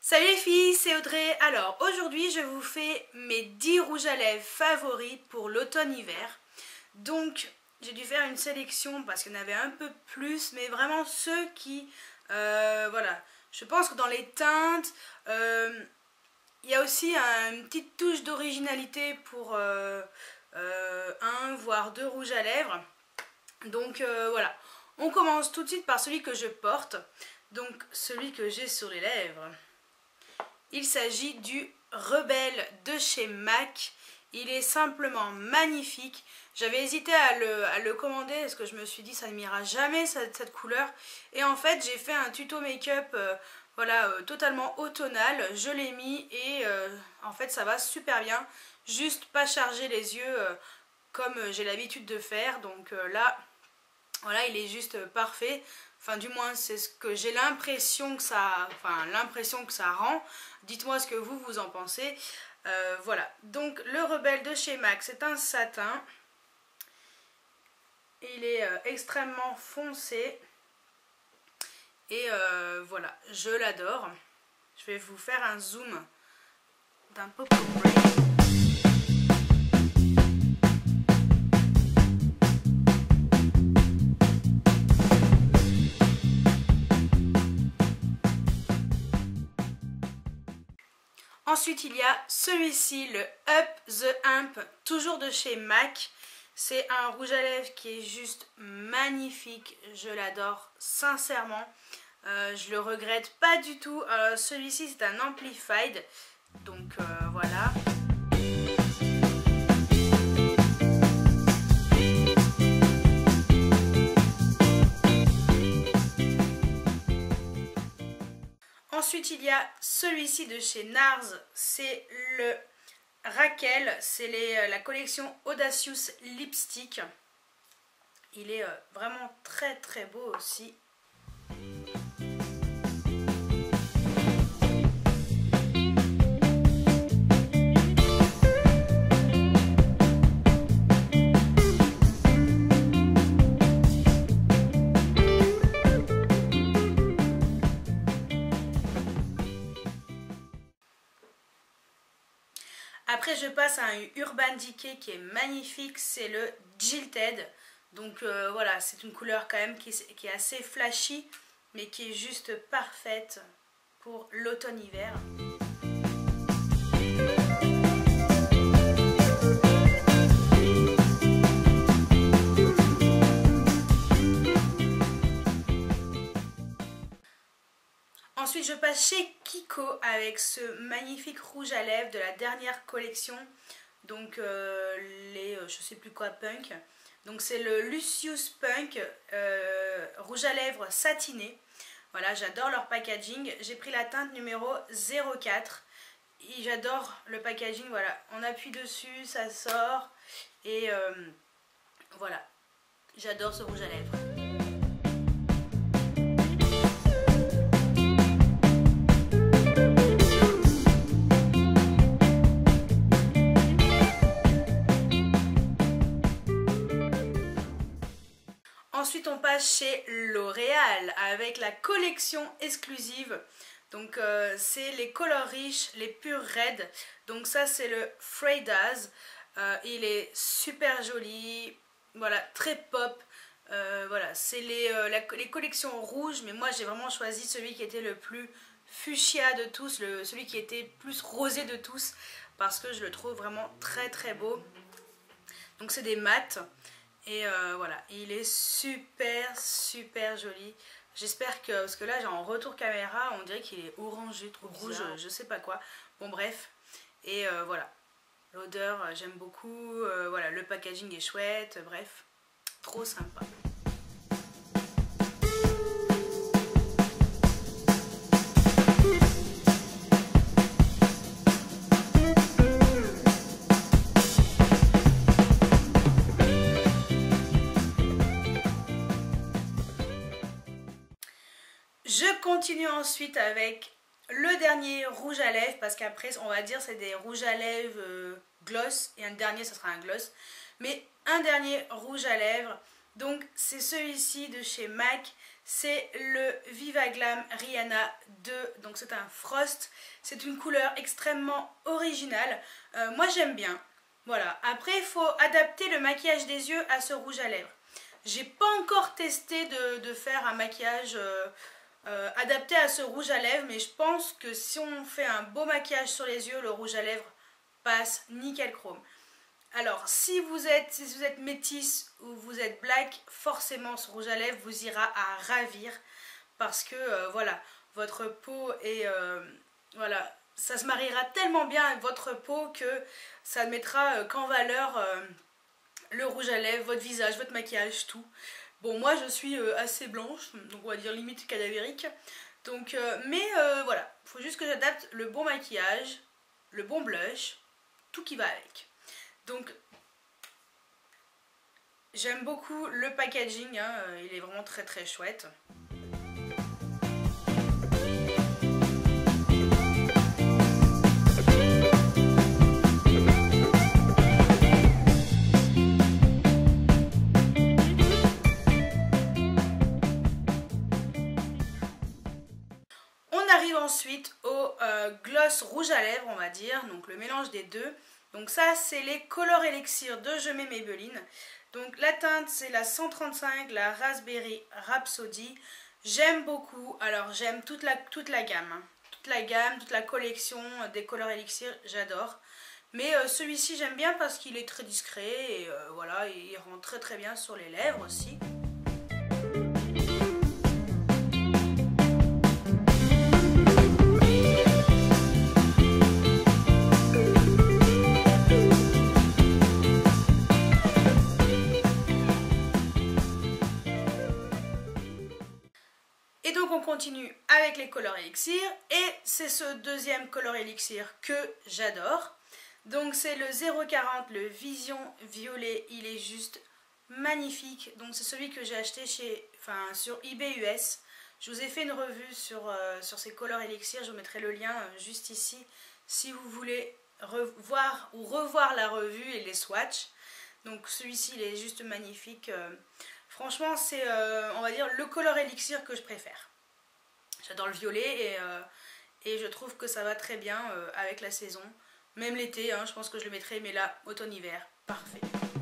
Salut les filles, c'est Audrey. Alors aujourd'hui je vous fais mes 10 rouges à lèvres favoris pour l'automne-hiver. Donc j'ai dû faire une sélection parce qu'il y en avait un peu plus, mais vraiment ceux qui, voilà, je pense que dans les teintes, il y a aussi une petite touche d'originalité pour un voire deux rouges à lèvres. Donc voilà, on commence tout de suite par celui que je porte, donc celui que j'ai sur les lèvres. Il s'agit du Rebelle de chez MAC. Il est simplement magnifique. J'avais hésité à le commander parce que je me suis dit ça ne m'ira jamais cette couleur. Et en fait j'ai fait un tuto make-up voilà, totalement automnal. Je l'ai mis et en fait ça va super bien. Juste pas charger les yeux comme j'ai l'habitude de faire. Donc là, voilà, il est juste parfait. Enfin, du moins, c'est ce que j'ai l'impression que ça rend. Dites-moi ce que vous en pensez. Voilà. Donc, le Rebelle de chez MAC, c'est un satin. Il est extrêmement foncé. Et voilà, je l'adore. Je vais vous faire un zoom d'un Popo Brain. Ensuite, il y a celui-ci, le Up the Amp, toujours de chez MAC. C'est un rouge à lèvres qui est juste magnifique. Je l'adore sincèrement. Je le regrette pas du tout. Celui-ci, c'est un Amplified. Donc voilà. Ensuite, il y a celui-ci de chez NARS, c'est le Raquel, c'est la collection Audacious Lipstick. Il est vraiment très très beau aussi. Après je passe à un Urban Decay qui est magnifique, c'est le Jilted. Donc voilà, c'est une couleur quand même qui est assez flashy, mais qui est juste parfaite pour l'automne-hiver. Ensuite, je passe chez Kiko avec ce magnifique rouge à lèvres de la dernière collection. Donc, je sais plus quoi, Punk. Donc, c'est le Lucius Punk rouge à lèvres satiné. Voilà, j'adore leur packaging. J'ai pris la teinte numéro 04. Et j'adore le packaging. Voilà, on appuie dessus, ça sort. Et voilà, j'adore ce rouge à lèvres. Ensuite, on passe chez L'Oréal avec la collection exclusive. Donc, c'est les colors riches, les purs raids. Donc, ça, c'est le Freydaz. Il est super joli. Voilà, très pop. Voilà, c'est les collections rouges. Mais moi, j'ai vraiment choisi celui qui était le plus fuchsia de tous. Celui qui était plus rosé de tous. Parce que je le trouve vraiment très très beau. Donc, c'est des mats. Et voilà, il est super super joli. J'espère que, parce que là j'ai en retour caméra, on dirait qu'il est orangé, trop rouge, je sais pas quoi. Bon bref, et voilà, l'odeur j'aime beaucoup, voilà, le packaging est chouette, bref, trop sympa. Je continue ensuite avec le dernier rouge à lèvres, parce qu'après on va dire c'est des rouges à lèvres gloss, et un dernier ça sera un gloss, mais un dernier rouge à lèvres. Donc c'est celui-ci de chez MAC, c'est le Viva Glam Rihanna 2, donc c'est un Frost, c'est une couleur extrêmement originale, moi j'aime bien, voilà. Après il faut adapter le maquillage des yeux à ce rouge à lèvres. J'ai pas encore testé de faire un maquillage adapté à ce rouge à lèvres, mais je pense que si on fait un beau maquillage sur les yeux, le rouge à lèvres passe nickel chrome. Alors si vous êtes métisse ou vous êtes black, forcément ce rouge à lèvres vous ira à ravir parce que voilà, votre peau est voilà, ça se mariera tellement bien avec votre peau que ça ne mettra qu'en valeur le rouge à lèvres, votre visage, votre maquillage, tout. Bon, moi je suis assez blanche, donc on va dire limite cadavérique. Donc, voilà, il faut juste que j'adapte le bon maquillage, le bon blush, tout qui va avec. Donc, j'aime beaucoup le packaging, hein, il est vraiment très très chouette. Ensuite au gloss rouge à lèvres, on va dire, donc le mélange des deux. Donc ça c'est les Color Elixir de Je mets Maybelline. Donc la teinte c'est la 135, la Raspberry Rhapsody. J'aime beaucoup, alors j'aime toute la gamme, hein. Toute la collection des Color Elixir, j'adore. Mais celui-ci j'aime bien parce qu'il est très discret et voilà, il rend très très bien sur les lèvres aussi. Et donc on continue avec les Color Elixir et c'est ce deuxième Color Elixir que j'adore. Donc c'est le 040, le Vision Violet, il est juste magnifique. Donc c'est celui que j'ai acheté sur eBay US. Je vous ai fait une revue sur ces Color Elixir, je vous mettrai le lien juste ici si vous voulez revoir la revue et les swatchs. Donc celui-ci il est juste magnifique. Franchement, c'est, on va dire, le Color Elixir que je préfère. J'adore le violet et je trouve que ça va très bien avec la saison. Même l'été, hein, je pense que je le mettrai, mais là, automne-hiver, parfait.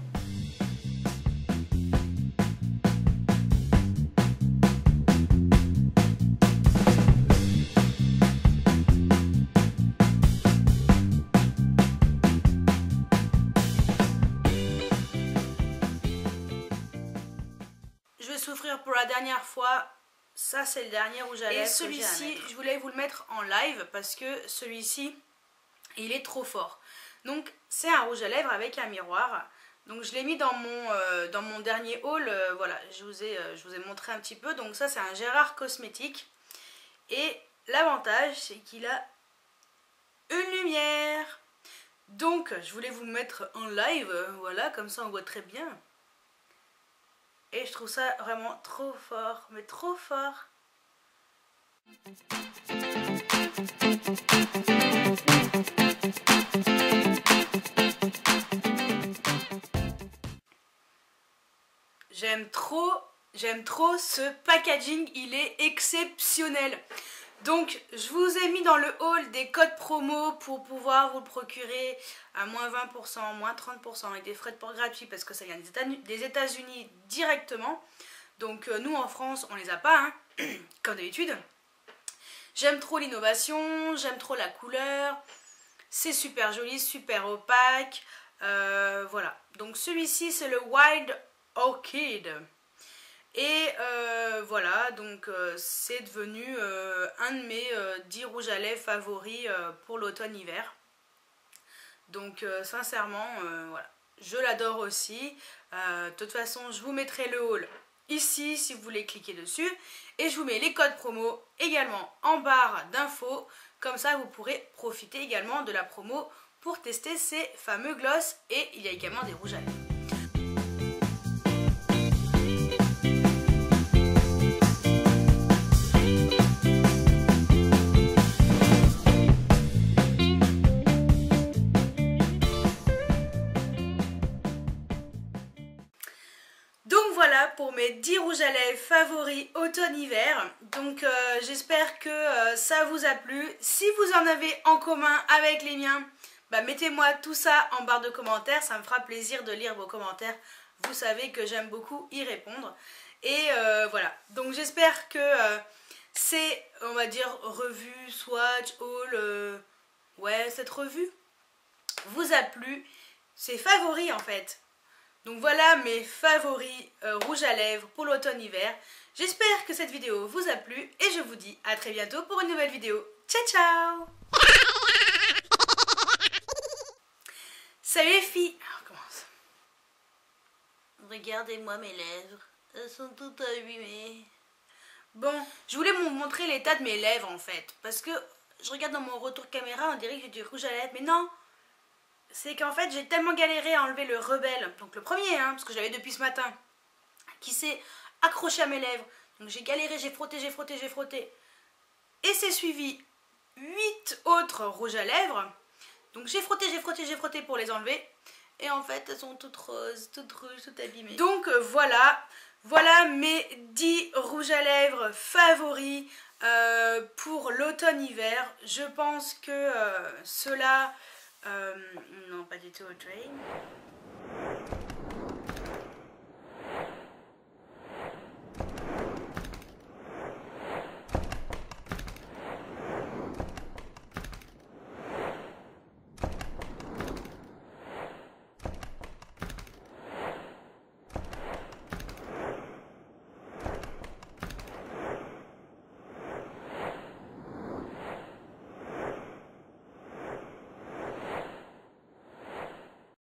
Souffrir pour la dernière fois, ça c'est le dernier rouge à lèvres. Et celui-ci, je voulais vous le mettre en live parce que celui-ci, il est trop fort. Donc c'est un rouge à lèvres avec un miroir. Donc je l'ai mis dans mon dernier haul, voilà, je vous ai montré un petit peu. Donc ça c'est un Gérard Cosmétique. Et l'avantage c'est qu'il a une lumière. Donc je voulais vous le mettre en live, voilà, comme ça on voit très bien. Et je trouve ça vraiment trop fort, mais trop fort. J'aime trop ce packaging, il est exceptionnel. Donc je vous ai mis dans le haul des codes promo pour pouvoir vous le procurer à moins 20%, moins 30% avec des frais de port gratuits parce que ça vient des États-Unis directement. Donc nous en France on les a pas, hein, comme d'habitude. J'aime trop l'innovation, j'aime trop la couleur, c'est super joli, super opaque. Voilà, donc celui-ci c'est le Wild Orchid. Et voilà, donc c'est devenu un de mes 10 rouges à lèvres favoris pour l'automne-hiver. Donc sincèrement, voilà, je l'adore aussi. De toute façon, je vous mettrai le haul ici si vous voulez cliquer dessus. Et je vous mets les codes promo également en barre d'infos. Comme ça, vous pourrez profiter également de la promo pour tester ces fameux gloss. Et il y a également des rouges à lèvres. pour mes 10 rouges à lèvres favoris automne-hiver. Donc j'espère que ça vous a plu. Si vous en avez en commun avec les miens, bah, mettez-moi tout ça en barre de commentaires. Ça me fera plaisir de lire vos commentaires. Vous savez que j'aime beaucoup y répondre. Et voilà, donc j'espère que c'est, on va dire, revue, swatch, haul, ouais, cette revue vous a plu. C'est favoris en fait. Donc voilà mes favoris rouges à lèvres pour l'automne-hiver. J'espère que cette vidéo vous a plu et je vous dis à très bientôt pour une nouvelle vidéo. Ciao ciao. Salut les filles. On recommence. Regardez-moi mes lèvres. Elles sont toutes abîmées. Bon, je voulais vous montrer l'état de mes lèvres en fait. Parce que je regarde dans mon retour caméra, on dirait que j'ai du rouge à lèvres. Mais non, c'est qu'en fait j'ai tellement galéré à enlever le rebelle. Donc le premier, hein, parce que je l'avais depuis ce matin. Qui s'est accroché à mes lèvres. Donc j'ai galéré, j'ai frotté, j'ai frotté, j'ai frotté. Et c'est suivi 8 autres rouges à lèvres. Donc j'ai frotté, j'ai frotté, j'ai frotté pour les enlever. Et en fait elles sont toutes roses, toutes rouges, toutes abîmées. Donc voilà. Voilà mes 10 rouges à lèvres favoris pour l'automne-hiver. Je pense que ceux-là... non, pas du tout au train.